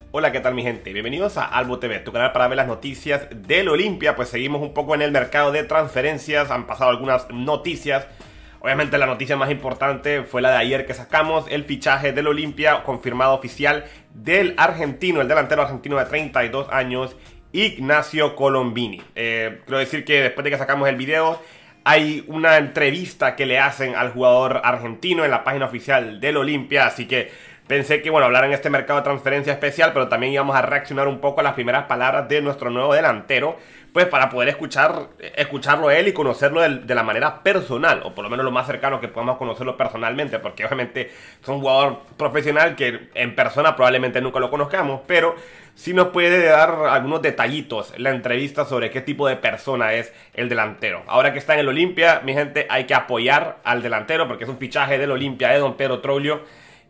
Hola, ¿qué tal mi gente? Bienvenidos a Albo TV, tu canal para ver las noticias del Olimpia. Pues seguimos un poco en el mercado de transferencias, han pasado algunas noticias. Obviamente la noticia más importante fue la de ayer que sacamos, el fichaje del Olimpia confirmado oficial del argentino, el delantero argentino de 32 años, Ignacio Colombini. Quiero decir que después de que sacamos el video, hay una entrevista que le hacen al jugador argentino en la página oficial del Olimpia, así que pensé que, bueno, hablar en este mercado de transferencia especial, pero también íbamos a reaccionar un poco a las primeras palabras de nuestro nuevo delantero, pues para poder escucharlo a él y conocerlo de la manera personal, o por lo menos lo más cercano que podamos conocerlo personalmente, porque obviamente es un jugador profesional que en persona probablemente nunca lo conozcamos, pero sí nos puede dar algunos detallitos la entrevista sobre qué tipo de persona es el delantero. Ahora que está en el Olimpia, mi gente, hay que apoyar al delantero, porque es un fichaje del Olimpia de Don Pedro Troglio.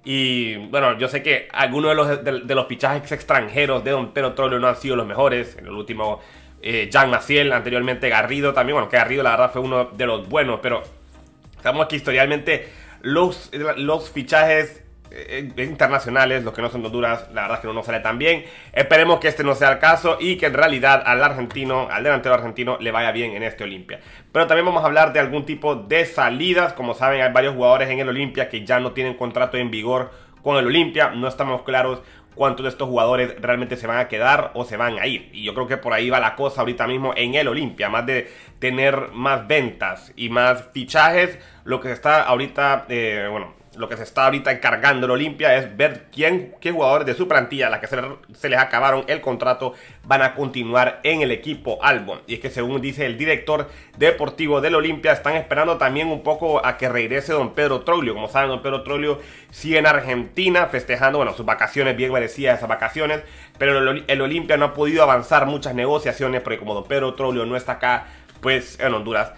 Y bueno, yo sé que algunos de los fichajes extranjeros de Don Pedro Troglio no han sido los mejores. En el último, Jean Maciel, anteriormente Garrido también. Bueno, que Garrido la verdad fue uno de los buenos, pero sabemos que historialmente los fichajes internacionales, los que no son de Honduras, la verdad es que no nos sale tan bien. Esperemos que este no sea el caso y que en realidad al delantero argentino le vaya bien en este Olimpia. Pero también vamos a hablar de algún tipo de salidas. Como saben, hay varios jugadores en el Olimpia que ya no tienen contrato en vigor con el Olimpia. No estamos claros cuántos de estos jugadores realmente se van a quedar o se van a ir. Y yo creo que por ahí va la cosa ahorita mismo en el Olimpia. Más de tener más ventas y más fichajes, lo que está ahorita, lo que se está ahorita encargando el Olimpia es ver qué jugadores de su plantilla, a las que se les acabaron el contrato, van a continuar en el equipo Albo. Y es que según dice el director deportivo del Olimpia, están esperando también un poco a que regrese Don Pedro Troglio. Como saben, Don Pedro Troglio sigue en Argentina festejando, bueno, sus vacaciones, bien merecidas esas vacaciones, pero el Olimpia no ha podido avanzar muchas negociaciones porque como Don Pedro Troglio no está acá, pues en Honduras,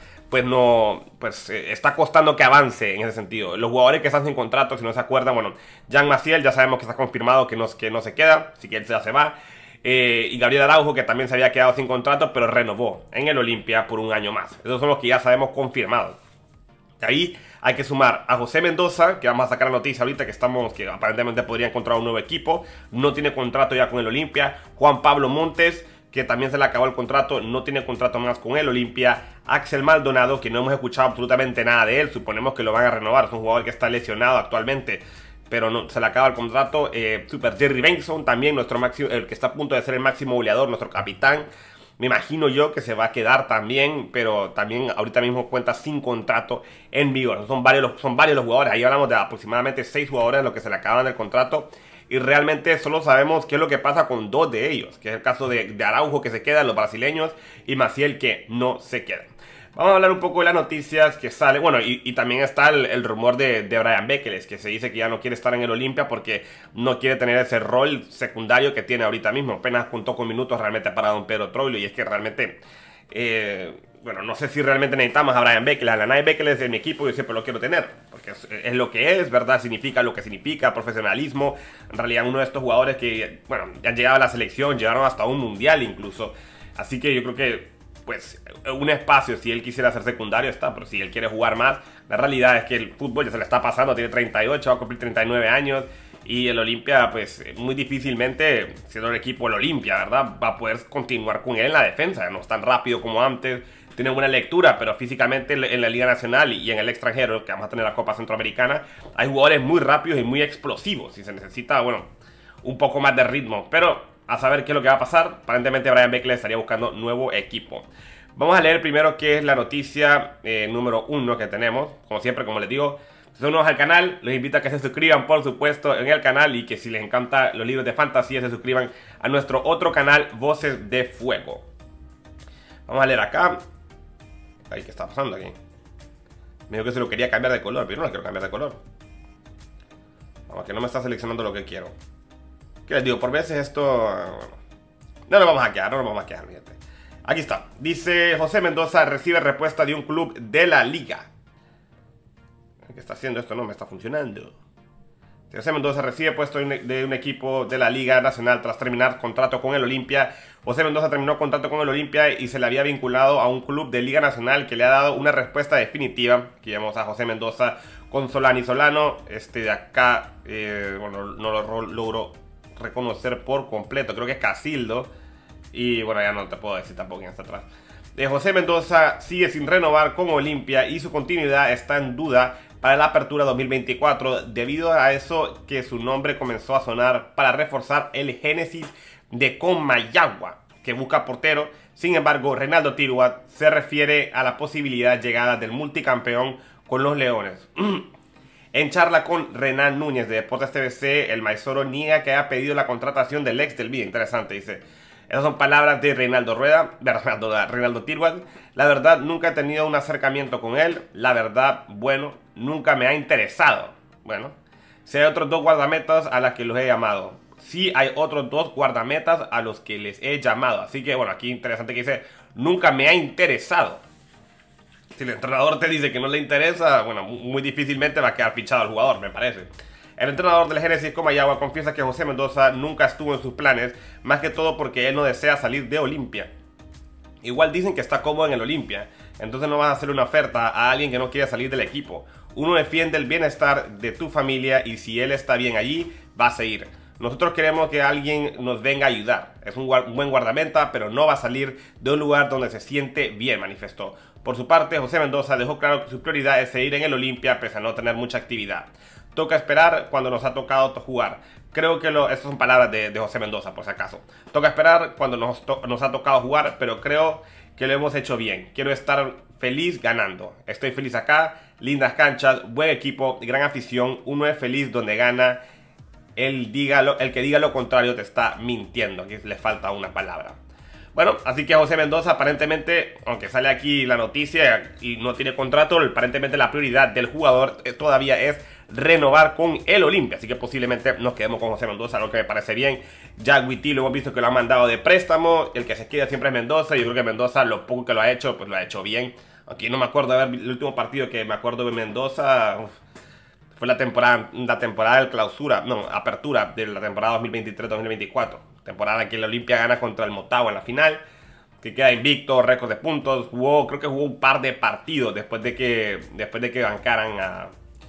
está costando que avance en ese sentido. Los jugadores que están sin contrato, si no se acuerdan, bueno, Jean Maciel ya sabemos que está confirmado que no se queda, así que él ya se va. Y Gabriel Araujo, que también se había quedado sin contrato, pero renovó en el Olimpia por un año más. Esos son los que ya sabemos confirmados. De ahí hay que sumar a José Mendoza, que vamos a sacar la noticia ahorita que aparentemente podría encontrar un nuevo equipo. No tiene contrato ya con el Olimpia. Juan Pablo Montes, que también se le acabó el contrato, no tiene contrato más con el Olimpia. Axel Maldonado, que no hemos escuchado absolutamente nada de él, suponemos que lo van a renovar, es un jugador que está lesionado actualmente, pero no, se le acaba el contrato. Super Jerry Benson, también el que está a punto de ser el máximo goleador, nuestro capitán, me imagino yo que se va a quedar también, pero también ahorita mismo cuenta sin contrato en vigor. Son varios los jugadores, ahí hablamos de aproximadamente 6 jugadores a los que se le acaban el contrato. Y realmente solo sabemos qué es lo que pasa con 2 de ellos, que es el caso de Araujo, que se quedan, los brasileños, y Maciel, que no se quedan. Vamos a hablar un poco de las noticias que salen. Bueno, y también está el rumor de Brian Bekeles, que se dice que ya no quiere estar en el Olimpia porque no quiere tener ese rol secundario que tiene ahorita mismo. Apenas contó con minutos realmente para Don Pedro Troglio, y es que realmente, bueno, no sé si realmente necesitamos a Brian Bekeles. A la Nay Bekeles de mi equipo yo siempre lo quiero tener, porque es lo que es, ¿verdad? Significa lo que significa, profesionalismo. En realidad uno de estos jugadores que, bueno, han llegado a la selección, llegaron hasta un mundial incluso. Así que yo creo que, pues, un espacio, si él quisiera ser secundario está, pero si él quiere jugar más, la realidad es que el fútbol ya se le está pasando, tiene 38, va a cumplir 39 años. Y el Olimpia, pues, muy difícilmente, siendo el equipo del Olimpia, ¿verdad?, va a poder continuar con él en la defensa. No es tan rápido como antes, tiene buena lectura, pero físicamente en la Liga Nacional y en el extranjero, que vamos a tener la Copa Centroamericana, hay jugadores muy rápidos y muy explosivos. Y se necesita, bueno, un poco más de ritmo. Pero a saber qué es lo que va a pasar. Aparentemente Brian Bekeles estaría buscando nuevo equipo. Vamos a leer primero qué es la noticia número 1 que tenemos. Como siempre, como les digo, si son nuevos al canal, les invito a que se suscriban, por supuesto, en el canal, y que si les encantan los libros de fantasía, se suscriban a nuestro otro canal, Voces de Fuego. Vamos a leer acá. Ay, ¿qué está pasando aquí? Me dijo que se lo quería cambiar de color, pero yo no lo quiero cambiar de color. Vamos, que no me está seleccionando lo que quiero. ¿Qué les digo? Por veces esto... no nos vamos a quedar, fíjate. Aquí está. Dice: José Mendoza recibe respuesta de un club de la liga. ¿Qué está haciendo esto? No me está funcionando. José Mendoza recibe puesto de un equipo de la Liga Nacional tras terminar contrato con el Olimpia. José Mendoza terminó contrato con el Olimpia y se le había vinculado a un club de Liga Nacional que le ha dado una respuesta definitiva. Aquí vemos a José Mendoza con Solani Solano. De acá, bueno, no lo logro reconocer por completo. Creo que es Casildo. Y bueno, ya no te puedo decir tampoco quién está atrás. José Mendoza sigue sin renovar con Olimpia y su continuidad está en duda para la apertura 2024, debido a eso que su nombre comenzó a sonar para reforzar el génesis de Comayagua, que busca portero. Sin embargo, Reinaldo Tirwat se refiere a la posibilidad de llegada del multicampeón con los Leones. En charla con Renan Núñez de Deportes TVC, el Maizoro niega que haya pedido la contratación del ex del Vida. Interesante, dice. Esas son palabras de Reinaldo Tirwat. La verdad, nunca he tenido un acercamiento con él. La verdad, bueno, nunca me ha interesado. Bueno, si hay otros 2 guardametas a los que los he llamado. Sí hay otros 2 guardametas a los que les he llamado. Así que, bueno, aquí interesante que dice, nunca me ha interesado. Si el entrenador te dice que no le interesa, bueno, muy difícilmente va a quedar fichado el jugador, me parece. El entrenador del Génesis Comayagua confiesa que José Mendoza nunca estuvo en sus planes, más que todo porque él no desea salir de Olimpia. Igual dicen que está cómodo en el Olimpia, entonces no vas a hacer una oferta a alguien que no quiere salir del equipo. Uno defiende el bienestar de tu familia y si él está bien allí, va a seguir. Nosotros queremos que alguien nos venga a ayudar. Es un buen guardameta, pero no va a salir de un lugar donde se siente bien, manifestó. Por su parte, José Mendoza dejó claro que su prioridad es seguir en el Olimpia pese a no tener mucha actividad. Toca esperar cuando nos ha tocado jugar. Creo que estas son palabras de José Mendoza, por si acaso. Toca esperar cuando nos ha tocado jugar, pero creo que lo hemos hecho bien. Quiero estar feliz ganando. Estoy feliz acá, lindas canchas, buen equipo, gran afición. Uno es feliz donde gana. El que diga lo contrario te está mintiendo. Aquí le falta una palabra. Bueno, así que José Mendoza aparentemente, aunque sale aquí la noticia y no tiene contrato, aparentemente la prioridad del jugador todavía es renovar con el Olimpia. Así que posiblemente nos quedemos con José Mendoza, lo que me parece bien. Ya Witty lo hemos visto que lo han mandado de préstamo. El que se queda siempre es Mendoza. Yo creo que Mendoza, lo poco que lo ha hecho, pues lo ha hecho bien. Aquí no me acuerdo de ver el último partido que me acuerdo de Mendoza. Fue la temporada del clausura, no, apertura de la temporada 2023-2024. Temporada que el Olimpia gana contra el Motagua en la final, que queda invicto, récord de puntos. Creo que jugó un par de partidos después de que bancaran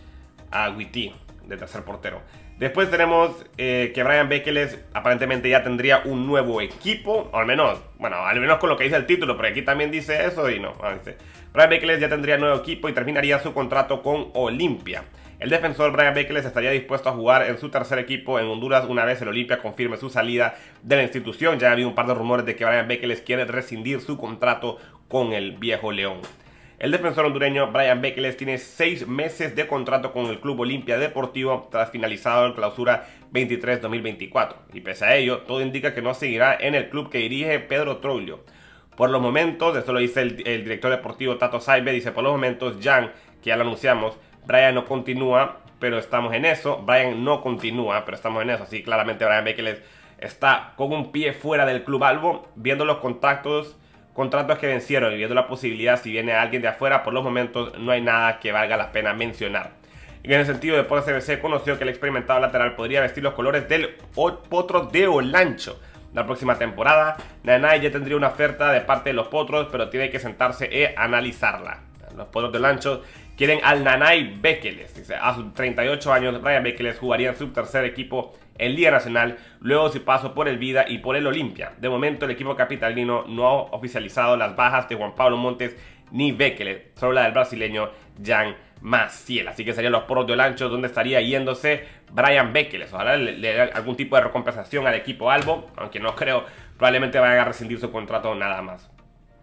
a Witty de tercer portero. Después tenemos que Brian Bekeles aparentemente ya tendría un nuevo equipo, o al menos con lo que dice el título, pero aquí también dice eso y no. Dice, Brian Bekeles ya tendría nuevo equipo y terminaría su contrato con Olimpia. El defensor Brian Bekeles estaría dispuesto a jugar en su tercer equipo en Honduras una vez el Olimpia confirme su salida de la institución. Ya ha habido un par de rumores de que Brian Bekeles quiere rescindir su contrato con el Viejo León. El defensor hondureño Brian Bekeles tiene 6 meses de contrato con el Club Olimpia Deportivo tras finalizado el clausura 23-2024. Y pese a ello, todo indica que no seguirá en el club que dirige Pedro Troglio. Por los momentos, esto lo dice el director deportivo Tato Saibe, dice por los momentos, Jan, que ya lo anunciamos, Brian no continúa, pero estamos en eso. Brian no continúa, pero estamos en eso. Así claramente Brian Bekeles está con un pie fuera del club albo, viendo los contratos que vencieron y viendo la posibilidad si viene alguien de afuera. Por los momentos no hay nada que valga la pena mencionar. En ese sentido, Deportes CBC conoció que el experimentado lateral podría vestir los colores del Potros de Olancho la próxima temporada. Nanay ya tendría una oferta de parte de los Potros, pero tiene que sentarse y analizarla. Los Potros de Olancho quieren al Nanay Bekeles. Dice, a sus 38 años, Brian Bekeles jugaría en su tercer equipo en Liga Nacional, luego su paso por el Vida y por el Olimpia. De momento, el equipo capitalino no ha oficializado las bajas de Juan Pablo Montes ni Bekeles, solo la del brasileño Jan Maciel. Así que serían los Potros de Olancho donde estaría yéndose Brian Bekeles. Ojalá le dé algún tipo de recompensación al equipo albo, aunque no creo, probablemente vayan a rescindir su contrato nada más.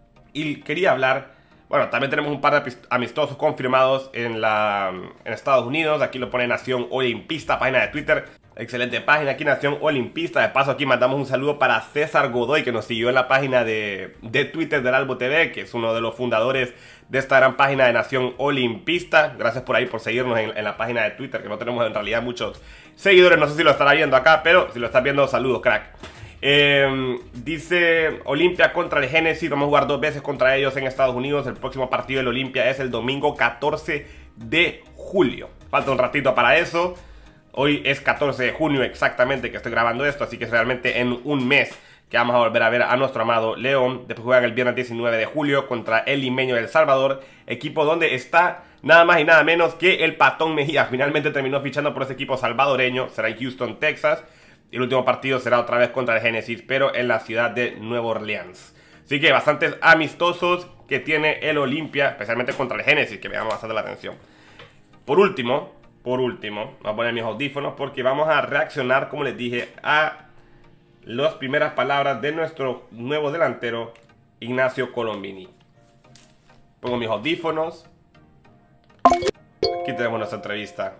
Y quería hablar, bueno, también tenemos un par de amistosos confirmados en Estados Unidos. Aquí lo pone Nación Olimpista, página de Twitter. Excelente página aquí, Nación Olimpista. De paso, aquí mandamos un saludo para César Godoy, que nos siguió en la página de Twitter del Albo TV, que es uno de los fundadores de esta gran página de Nación Olimpista. Gracias por ahí, por seguirnos en la página de Twitter, que no tenemos en realidad muchos seguidores. No sé si lo estará viendo acá, pero si lo estás viendo, saludos, crack. Dice Olimpia contra el Génesis. Vamos a jugar 2 veces contra ellos en Estados Unidos. El próximo partido del Olimpia es el domingo 14 de julio. Falta un ratito para eso. Hoy es 14 de junio exactamente que estoy grabando esto, así que es realmente en un mes que vamos a volver a ver a nuestro amado León. Después juegan el viernes 19 de julio contra el Limeño de El Salvador, equipo donde está nada más y nada menos que el Patón Mejía. Finalmente terminó fichando por ese equipo salvadoreño, será en Houston, Texas. Y el último partido será otra vez contra el Génesis, pero en la ciudad de Nueva Orleans. Así que bastantes amistosos que tiene el Olimpia, especialmente contra el Génesis, que me llama bastante la atención. Por último, voy a poner mis audífonos porque vamos a reaccionar, como les dije, a las primeras palabras de nuestro nuevo delantero, Ignacio Colombini. Pongo mis audífonos. Aquí tenemos nuestra entrevista.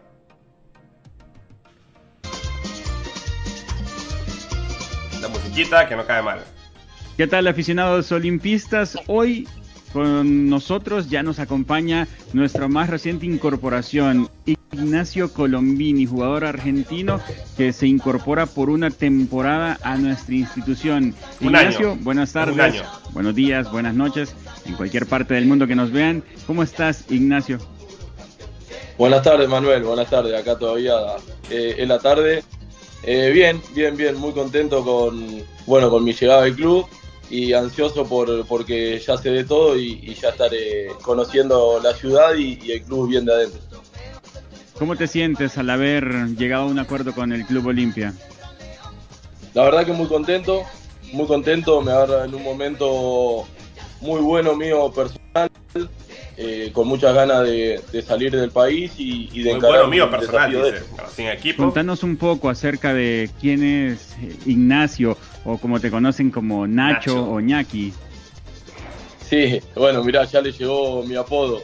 La musiquita que no cae mal. ¿Qué tal, aficionados olimpistas? Hoy con nosotros ya nos acompaña nuestra más reciente incorporación, Ignacio Colombini, jugador argentino que se incorpora por una temporada a nuestra institución. Ignacio, buenas tardes, buenos días, buenas noches, en cualquier parte del mundo que nos vean. ¿Cómo estás, Ignacio? Buenas tardes, Manuel, buenas tardes, acá todavía en la tarde. Bien, muy contento con mi llegada al club y ansioso porque ya sé de todo y ya estaré conociendo la ciudad y el club bien de adentro. ¿Cómo te sientes al haber llegado a un acuerdo con el Club Olimpia? La verdad que muy contento, me agarra en un momento muy bueno mío personal, con muchas ganas de salir del país y de encarar un desafío de sin equipo. Contanos un poco acerca de quién es Ignacio, o como te conocen como Nacho o Ñaki. Sí, bueno, mirá, ya le llegó mi apodo.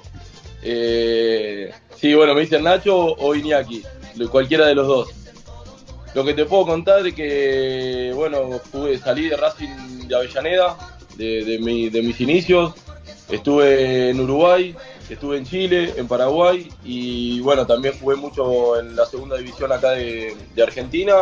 Sí, bueno, me dicen Nacho o Iñaki, cualquiera de los dos. Lo que te puedo contar es que, bueno, salí de Racing de Avellaneda, de mis inicios. Estuve en Uruguay, estuve en Chile, en Paraguay y bueno, también jugué mucho en la segunda división acá de Argentina.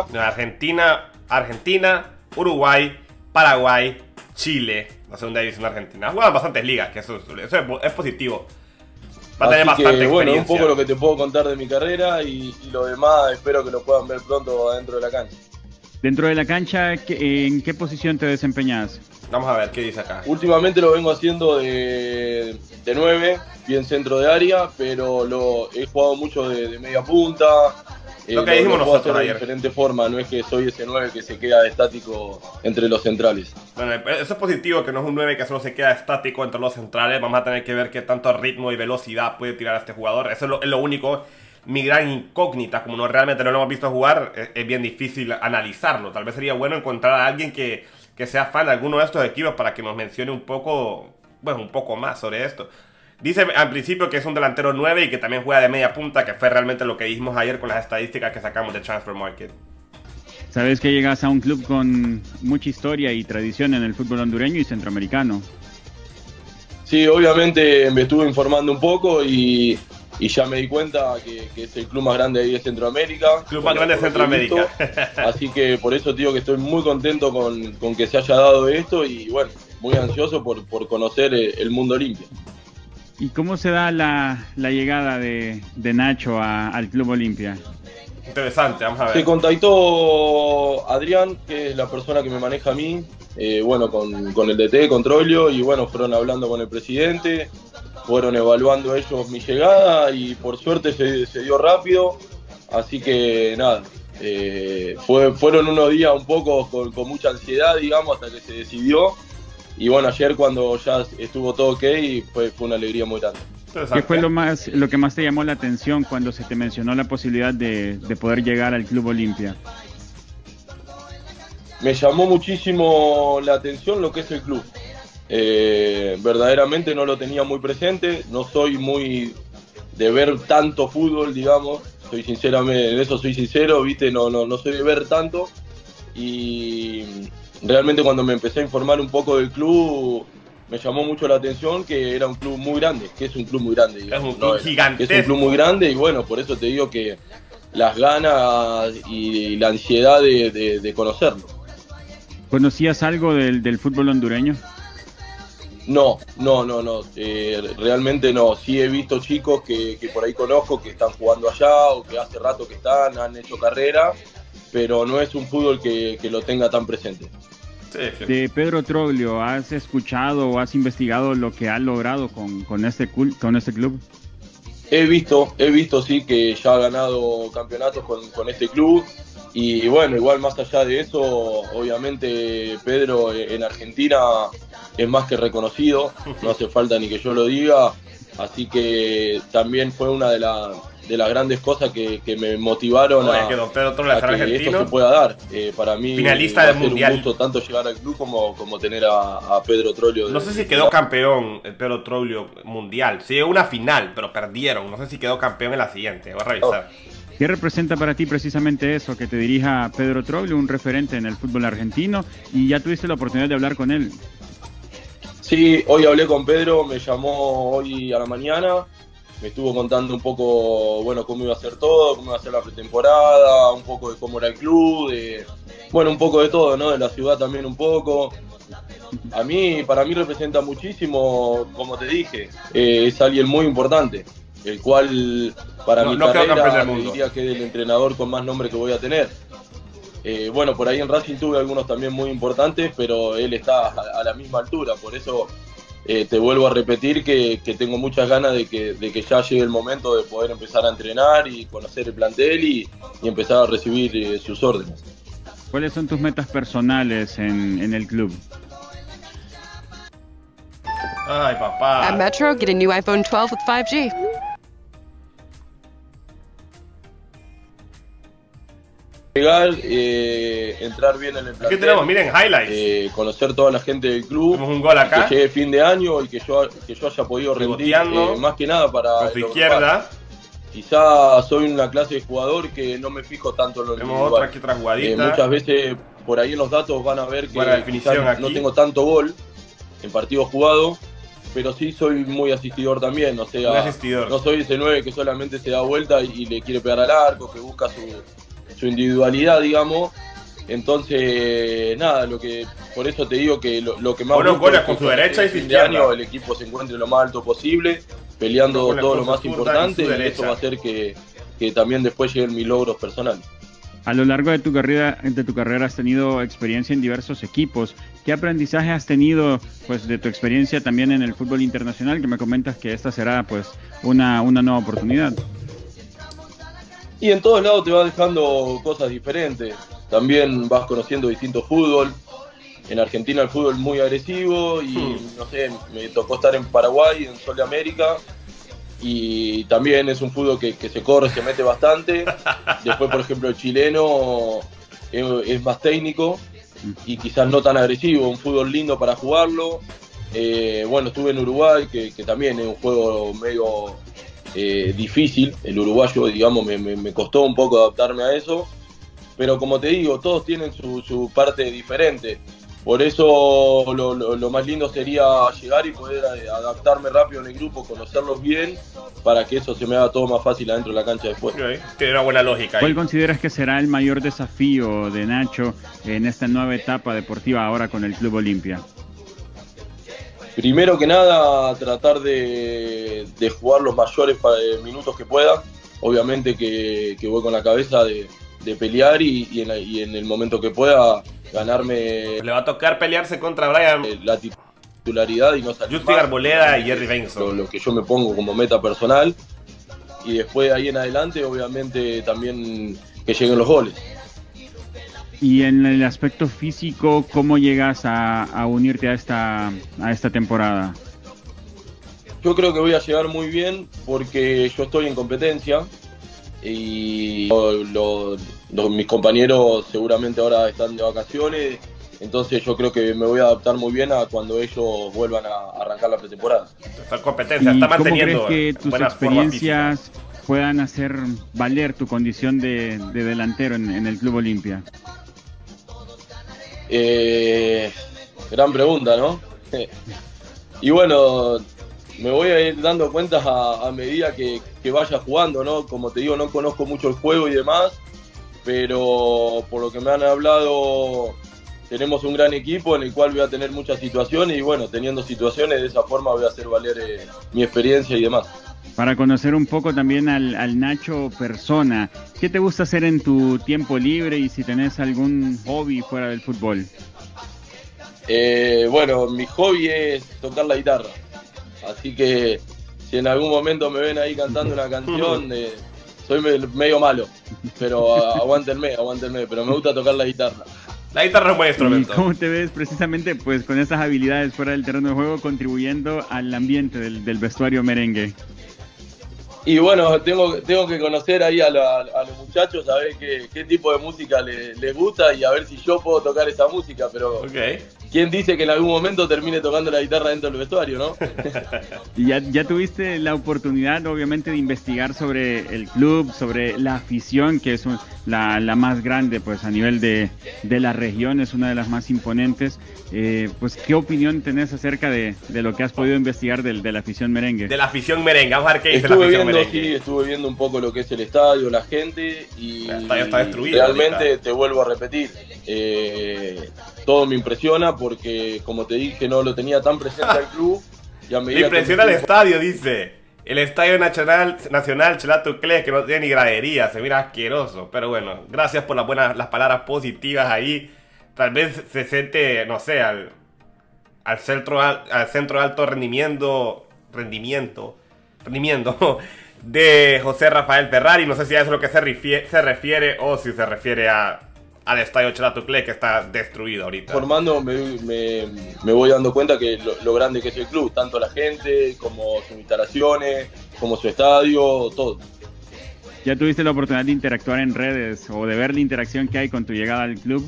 Argentina, Uruguay, Paraguay, Chile, la segunda división argentina. Juegan bastantes ligas, que eso es positivo. Va a tener bastante experiencia. Bueno, un poco lo que te puedo contar de mi carrera y lo demás espero que lo puedan ver pronto adentro de la cancha. Dentro de la cancha, ¿en qué posición te desempeñas? Vamos a ver qué dice acá. Últimamente lo vengo haciendo de 9, bien centro de área, pero he jugado mucho de media punta. Lo que dijimos nosotros ayer. De diferente forma, no es que soy ese 9 que se queda estático entre los centrales. Bueno, eso es positivo, que no es un 9 que solo se queda estático entre los centrales. Vamos a tener que ver qué tanto ritmo y velocidad puede tirar a este jugador. Eso es lo único. Mi gran incógnita, como realmente no lo hemos visto jugar, es bien difícil analizarlo. Tal vez sería bueno encontrar a alguien que sea fan de alguno de estos equipos para que nos mencione un poco más sobre esto. Dice al principio que es un delantero 9 y que también juega de media punta, que fue realmente lo que dijimos ayer con las estadísticas que sacamos de Transfer Market. Sabes que llegas a un club con mucha historia y tradición en el fútbol hondureño y centroamericano. Sí, obviamente me estuve informando un poco y ya me di cuenta que es el club más grande ahí de Centroamérica. Club más grande de Centroamérica. Así que por eso digo que estoy muy contento con que se haya dado esto y bueno, muy ansioso por conocer el mundo Olimpia. ¿Y cómo se da la llegada de Nacho al Club Olimpia? Interesante, vamos a ver. Se contactó Adrián, que es la persona que me maneja a mí, bueno, con el DT, con Troglio, y bueno, fueron hablando con el presidente, fueron evaluando ellos mi llegada y por suerte se dio rápido, así que nada, fueron unos días un poco con mucha ansiedad, digamos, hasta que se decidió. Y bueno, ayer cuando ya estuvo todo ok, fue una alegría muy grande. ¿Qué fue lo que más te llamó la atención cuando se te mencionó la posibilidad de poder llegar al Club Olimpia? Me llamó muchísimo la atención lo que es el club. Verdaderamente no lo tenía muy presente, no soy muy de ver tanto fútbol, digamos, en eso soy sincero, ¿viste? No soy de ver tanto y realmente cuando me empecé a informar un poco del club me llamó mucho la atención que era un club muy grande, que es un club muy grande, digamos, es un club gigantesco. Es un club muy grande y bueno, por eso te digo que las ganas y la ansiedad de conocerlo. ¿Conocías algo del fútbol hondureño? No, realmente no. Sí he visto chicos que por ahí conozco que están jugando allá o que hace rato que han hecho carrera, pero no es un fútbol que lo tenga tan presente. Sí. De Pedro Troglio, ¿has escuchado o has investigado lo que ha logrado con este club? He visto sí que ya ha ganado campeonatos con este club. Y bueno, igual más allá de eso, obviamente Pedro en Argentina es más que reconocido, no hace falta ni que yo lo diga, así que también fue una de las grandes cosas que me motivaron a que don Pedro Troglio sea que argentino. esto se pueda dar. Para mí Finalista del Mundial. Un gusto tanto llegar al club como tener a Pedro Troglio. No sé si quedó campeón el Pedro Troglio mundial. Sí, llegó a una final, pero perdieron. No sé si quedó campeón en la siguiente. Voy a revisar. ¿Qué representa para ti precisamente eso, que te dirija Pedro Troglio, un referente en el fútbol argentino, y ya tuviste la oportunidad de hablar con él? Sí, hoy hablé con Pedro, me llamó hoy a la mañana, me estuvo contando un poco, bueno, cómo iba a ser todo, cómo iba a ser la pretemporada, un poco de cómo era el club, bueno, un poco de todo, ¿no? De la ciudad también un poco. Para mí representa muchísimo, como te dije, es alguien muy importante, el cual para mi carrera diría que es el entrenador con más nombre que voy a tener. Bueno, por ahí en Racing tuve algunos también muy importantes, pero él está a la misma altura, por eso te vuelvo a repetir que tengo muchas ganas de que ya llegue el momento de poder empezar a entrenar y conocer el plantel y empezar a recibir sus órdenes. ¿Cuáles son tus metas personales en el club? Ay, papá. At Metro, get a new iPhone 12 with 5G. Llegar, entrar bien en el plantel. Aquí tenemos, miren, highlights. Conocer toda la gente del club. Tenemos un gol acá. Que llegue fin de año y que yo haya podido rendir más que nada para con su izquierda. Quizá soy una clase de jugador que no me fijo tanto en lo individual. Tenemos otra aquí, otra jugadita. Muchas veces por ahí en los datos van a ver que no tengo tanto gol en partidos jugados, pero sí soy muy asistidor también. O sea, no soy ese 9 que solamente se da vuelta y le quiere pegar al arco, que busca su individualidad, digamos. Entonces, nada, por eso te digo que lo que más goles con su derecha y su izquierda. Año el equipo se encuentre lo más alto posible, peleando todo lo más importante, y eso va a hacer que también después lleguen mis logros personales. A lo largo de tu carrera has tenido experiencia en diversos equipos. ¿Qué aprendizaje has tenido, pues, de tu experiencia también en el fútbol internacional? Que me comentas que esta será, pues, una nueva oportunidad. Y en todos lados te vas dejando cosas diferentes. También vas conociendo distintos fútbol. En Argentina el fútbol es muy agresivo y no sé, me tocó estar en Paraguay, en Sol de América, y también es un fútbol que se corre, se mete bastante. Después, por ejemplo, el chileno es más técnico y quizás no tan agresivo, un fútbol lindo para jugarlo. Bueno, estuve en Uruguay, que también es un juego medio difícil, el uruguayo, digamos, me costó un poco adaptarme a eso, pero como te digo, todos tienen su parte diferente. Por eso lo más lindo sería llegar y poder adaptarme rápido en el grupo, conocerlos bien, para que eso se me haga todo más fácil adentro de la cancha después. Tiene una buena lógica ahí. ¿Cuál consideras que será el mayor desafío de Nacho en esta nueva etapa deportiva ahora con el Club Olimpia? Primero que nada, tratar de jugar los mayores minutos que pueda. Obviamente que voy con la cabeza de pelear y en el momento que pueda ganarme. Le va a tocar pelearse contra Brian, la titularidad y no salir Justin Arboleda y Jerry Benson. Lo que yo me pongo como meta personal. Y después de ahí en adelante, obviamente también que lleguen los goles. Y en el aspecto físico, ¿cómo llegas a unirte a esta temporada? Yo creo que voy a llegar muy bien porque yo estoy en competencia y mis compañeros seguramente ahora están de vacaciones, entonces yo creo que me voy a adaptar muy bien a cuando ellos vuelvan a arrancar la pretemporada. Está en competencia, está manteniendo. ¿Cómo crees que tus experiencias puedan hacer valer tu condición de delantero en el Club Olimpia? Gran pregunta, ¿no? Y bueno, me voy a ir dando cuentas a medida que vaya jugando, ¿no? Como te digo, no conozco mucho el juego y demás, pero por lo que me han hablado, tenemos un gran equipo en el cual voy a tener muchas situaciones y bueno, teniendo situaciones de esa forma voy a hacer valer mi experiencia y demás. Para conocer un poco también al Nacho persona, ¿qué te gusta hacer en tu tiempo libre y si tenés algún hobby fuera del fútbol? Bueno, mi hobby es tocar la guitarra, así que si en algún momento me ven ahí cantando una canción, soy medio malo. pero aguántenme, pero me gusta tocar la guitarra. La guitarra es un buen ¿Y instrumento. cómo te ves precisamente pues con esas habilidades fuera del terreno de juego contribuyendo al ambiente del vestuario merengue? Y bueno, tengo que conocer ahí a los muchachos, a ver qué tipo de música les gusta y a ver si yo puedo tocar esa música, pero Ok. ¿quién dice que en algún momento termine tocando la guitarra dentro del vestuario, no? Y ya tuviste la oportunidad, obviamente, de investigar sobre el club, sobre la afición, que es la más grande, pues a nivel de la región, es una de las más imponentes. Pues, ¿qué opinión tenés acerca de lo que has podido investigar de la afición merengue? De la afición merengue, vamos a ver qué dice la afición merengue. Estuve viendo un poco lo que es el estadio, la gente, y El estadio está destruido realmente ahorita. te vuelvo a repetir, todo me impresiona porque, como te dije, no lo tenía tan presente al club. Y a Me medida que impresiona el fui- estadio, dice. El Estadio Nacional Chelato Clés, que no tiene ni gradería, se mira asqueroso. Pero bueno, gracias por las palabras positivas ahí. Tal vez se siente, no sé, al centro de alto rendimiento de José Rafael Ferrari. No sé si a eso es lo que se refiere o si se refiere al Estadio Chelato Clés, que está destruido ahorita. formando me voy dando cuenta que lo grande que es el club, tanto la gente como sus instalaciones, como su estadio, todo. ¿Ya tuviste la oportunidad de interactuar en redes o de ver la interacción que hay con tu llegada al club?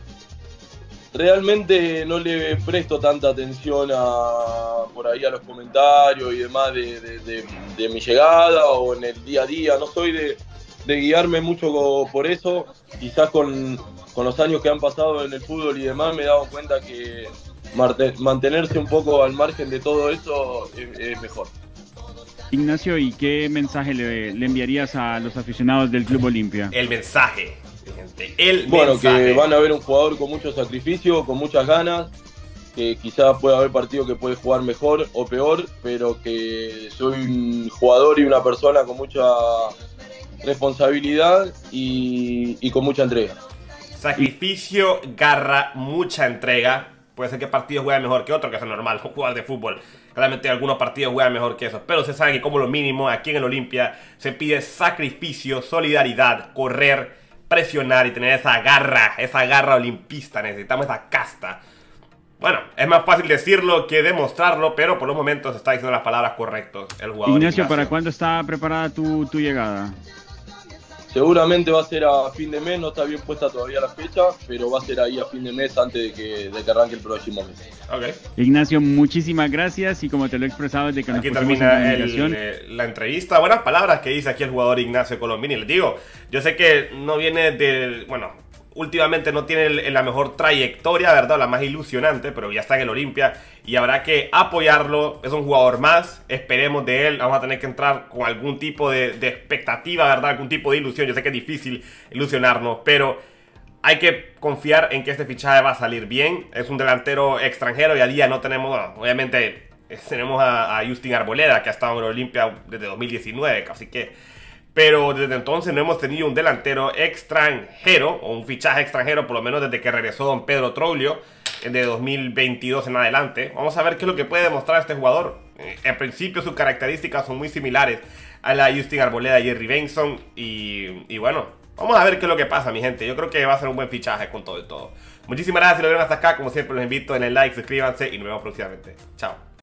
Realmente no le presto tanta atención por ahí a los comentarios y demás de mi llegada o en el día a día. No soy de guiarme mucho por eso. Quizás con los años que han pasado en el fútbol y demás me he dado cuenta que mantenerse un poco al margen de todo eso es mejor. Ignacio, ¿y qué mensaje le enviarías a los aficionados del Club Olimpia? El mensaje, gente, el Bueno, mensaje. que van a ver un jugador con mucho sacrificio, con muchas ganas, que quizás pueda haber partido que puede jugar mejor o peor, pero que soy un jugador y una persona con mucha responsabilidad y con mucha entrega. Sacrificio, garra, mucha entrega. Puede ser que partidos jueguen mejor que otros, que es normal, jugar de fútbol. Claramente algunos partidos juegan mejor que esos. Pero se sabe que como lo mínimo aquí en el Olimpia se pide sacrificio, solidaridad, correr, presionar y tener esa garra olimpista. Necesitamos esa casta. Bueno, es más fácil decirlo que demostrarlo, pero por los momentos está diciendo las palabras correctas el jugador. Ignacio, ¿para cuándo está preparada tu llegada? Seguramente va a ser a fin de mes, no está bien puesta todavía la fecha, pero va a ser ahí a fin de mes antes de que arranque el próximo mes. Ok. Ignacio, muchísimas gracias y como te lo he expresado desde que Aquí nos pusimos en termina comunicación, la entrevista. Buenas palabras que dice aquí el jugador Ignacio Colombini. Les digo, yo sé que no viene del... Bueno, últimamente no tiene la mejor trayectoria, ¿verdad? La más ilusionante, pero ya está en el Olimpia y habrá que apoyarlo. Es un jugador más, esperemos de él. Vamos a tener que entrar con algún tipo de expectativa, ¿verdad? Algún tipo de ilusión. Yo sé que es difícil ilusionarnos, pero hay que confiar en que este fichaje va a salir bien. Es un delantero extranjero y a día no tenemos, bueno, obviamente tenemos a Justin Arboleda, que ha estado en el Olimpia desde 2019, así que... Pero desde entonces no hemos tenido un delantero extranjero, o un fichaje extranjero, por lo menos desde que regresó don Pedro Troglio, de 2022 en adelante. Vamos a ver qué es lo que puede demostrar este jugador. En principio sus características son muy similares a la de Justin Arboleda y Jerry Benson. Y bueno, vamos a ver qué es lo que pasa, mi gente. Yo creo que va a ser un buen fichaje con todo y todo. Muchísimas gracias si lo vieron hasta acá. Como siempre los invito en el like, suscríbanse y nos vemos próximamente. Chao.